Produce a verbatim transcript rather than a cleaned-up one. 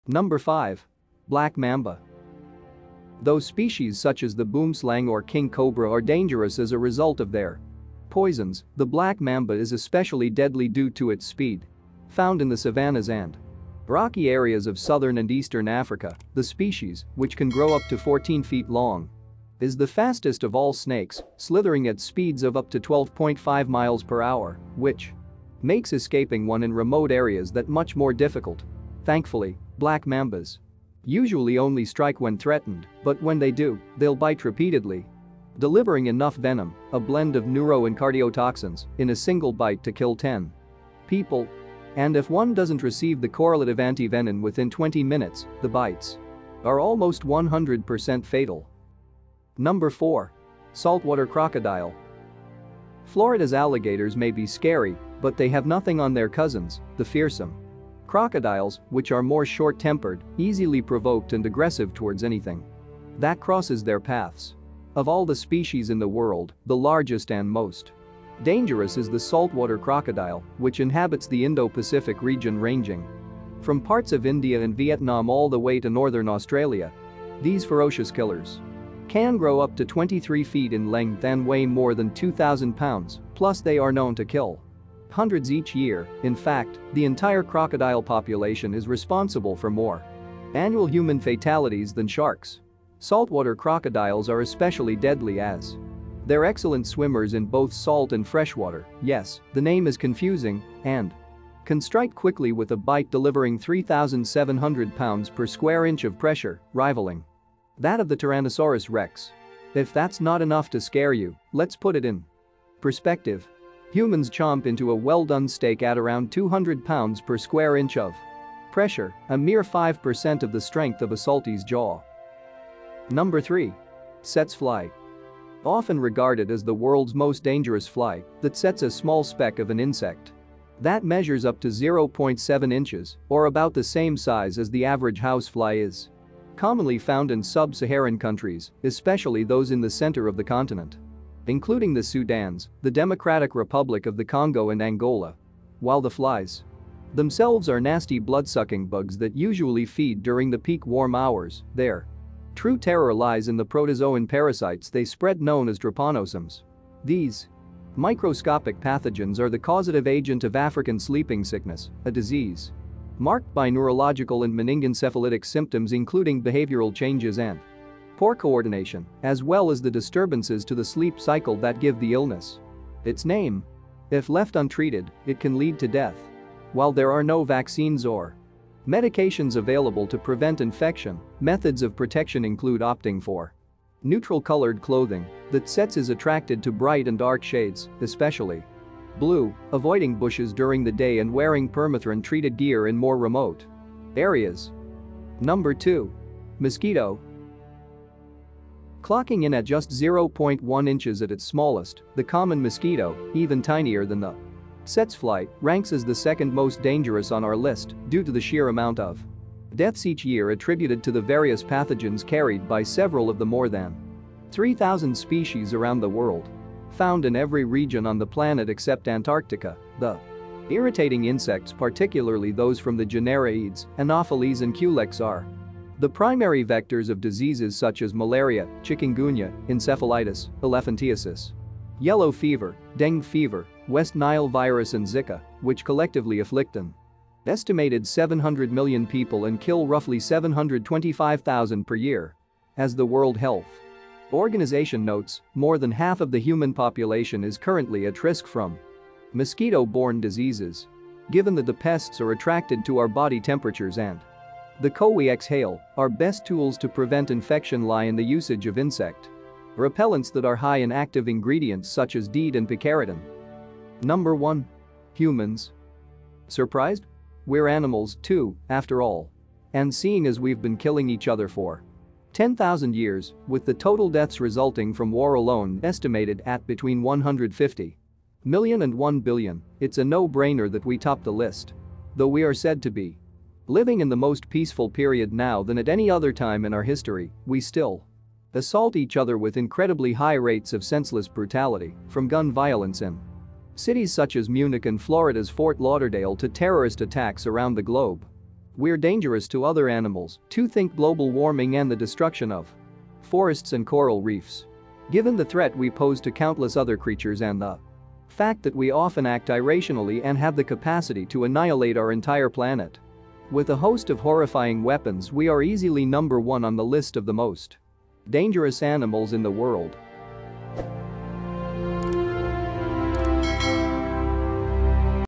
Number five. Black mamba. Though species such as the boomslang or king cobra are dangerous as a result of their poisons, the black mamba is especially deadly due to its speed. Found in the savannas and rocky areas of southern and eastern Africa, the species, which can grow up to fourteen feet long, is the fastest of all snakes, slithering at speeds of up to twelve point five miles per hour, which makes escaping one in remote areas that much more difficult. Thankfully, black mambas usually only strike when threatened, but when they do, they'll bite repeatedly, delivering enough venom, a blend of neuro and cardiotoxins, in a single bite to kill ten people. And if one doesn't receive the correlative antivenom within twenty minutes, the bites are almost one hundred percent fatal. Number four. Saltwater crocodile. Florida's alligators may be scary, but they have nothing on their cousins, the fearsome crocodiles, which are more short-tempered, easily provoked and aggressive towards anything that crosses their paths. Of all the species in the world, the largest and most dangerous is the saltwater crocodile, which inhabits the Indo-Pacific region ranging from parts of India and Vietnam all the way to northern Australia. These ferocious killers can grow up to twenty-three feet in length and weigh more than two thousand pounds, plus they are known to kill hundreds each year. In fact, the entire crocodile population is responsible for more annual human fatalities than sharks. Saltwater crocodiles are especially deadly as they're excellent swimmers in both salt and freshwater. Yes, the name is confusing, and can strike quickly with a bite delivering three thousand seven hundred pounds per square inch of pressure, rivaling that of the Tyrannosaurus rex. If that's not enough to scare you, let's put it in perspective. Humans chomp into a well-done steak at around two hundred pounds per square inch of pressure, a mere five percent of the strength of a saltie's jaw. Number three. Tsetse fly. Often regarded as the world's most dangerous fly, the tsetse, a small speck of an insect that measures up to zero point seven inches, or about the same size as the average housefly, is commonly found in sub-Saharan countries, especially those in the center of the continent, including the Sudans, the Democratic Republic of the Congo and Angola. While the flies themselves are nasty blood-sucking bugs that usually feed during the peak warm hours, their true terror lies in the protozoan parasites they spread known as trypanosomes. These microscopic pathogens are the causative agent of African sleeping sickness, a disease marked by neurological and meningoencephalitic symptoms including behavioral changes and poor coordination, as well as the disturbances to the sleep cycle that give the illness its name. If left untreated, it can lead to death. While there are no vaccines or medications available to prevent infection, methods of protection include opting for neutral-colored clothing. The tsetse is attracted to bright and dark shades, especially blue, avoiding bushes during the day and wearing permethrin-treated gear in more remote areas. Number two. Mosquito. Clocking in at just zero point one inches at its smallest, the common mosquito, even tinier than the tsetse fly, ranks as the second most dangerous on our list due to the sheer amount of deaths each year attributed to the various pathogens carried by several of the more than three thousand species around the world. Found in every region on the planet except Antarctica, the irritating insects, particularly those from the genera Aedes, Anopheles and Culex, are the primary vectors of diseases such as malaria, chikungunya, encephalitis, elephantiasis, yellow fever, dengue fever, West Nile virus and Zika, which collectively afflict an estimated seven hundred million people and kill roughly seven hundred twenty-five thousand per year. As the World Health Organization notes, more than half of the human population is currently at risk from mosquito-borne diseases. Given that the pests are attracted to our body temperatures and the cold we exhale, our best tools to prevent infection lie in the usage of insect repellents that are high in active ingredients such as DEET and picaridin. Number one. Humans. Surprised? We're animals too, after all. And seeing as we've been killing each other for ten thousand years, with the total deaths resulting from war alone estimated at between one hundred fifty million and one billion, it's a no-brainer that we top the list. Though we are said to be living in the most peaceful period now than at any other time in our history, we still assault each other with incredibly high rates of senseless brutality, from gun violence in cities such as Munich and Florida's Fort Lauderdale to terrorist attacks around the globe. We're dangerous to other animals, to think global warming and the destruction of forests and coral reefs. Given the threat we pose to countless other creatures and the fact that we often act irrationally and have the capacity to annihilate our entire planet. With a host of horrifying weapons, we are easily number one on the list of the most dangerous animals in the world.